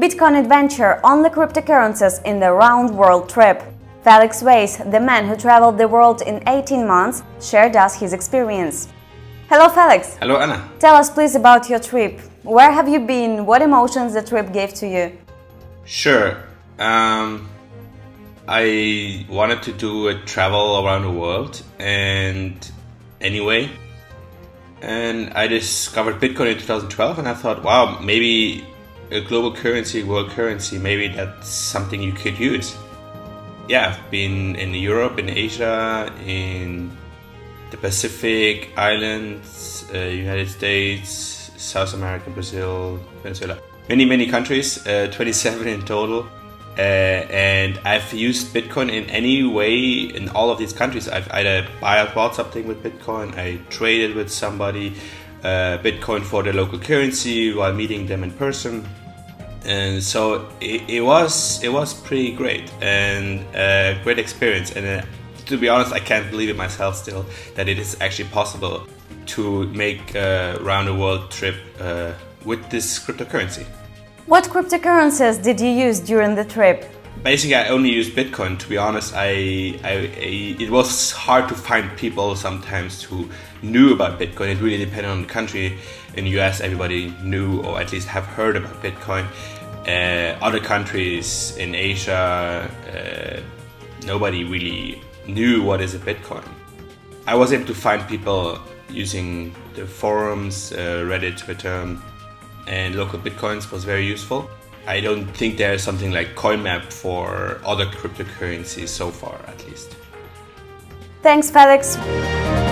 Bitcoin adventure, only cryptocurrencies in the round world trip. Felix Weiss, the man who traveled the world in 18 months, shared us his experience. Hello Felix! Hello Anna! Tell us please about your trip. Where have you been? What emotions the trip gave to you? Sure. I wanted to do a travel around the world and I discovered Bitcoin in 2012 and I thought, wow, maybe a global currency, world currency, maybe that's something you could use. Yeah, I've been in Europe, in Asia, in the Pacific Islands, United States, South America, Brazil, Venezuela. Many countries, 27 in total. And I've used Bitcoin in any way in all of these countries. I've either bought something with Bitcoin, I traded with somebody Bitcoin for the local currency while meeting them in person. And so it was pretty great and a great experience. And to be honest, I can't believe it myself still that it is actually possible to make a round the world trip with this cryptocurrency. What cryptocurrencies did you use during the trip? Basically, I only used Bitcoin. To be honest, it was hard to find people sometimes who knew about Bitcoin. It really depended on the country. In the US, everybody knew or at least have heard about Bitcoin. Other countries in Asia, nobody really knew what is a Bitcoin. I was able to find people using the forums, Reddit, Twitter, and local Bitcoins was very useful. I don't think there's something like CoinMap for other cryptocurrencies so far, at least. Thanks, Felix.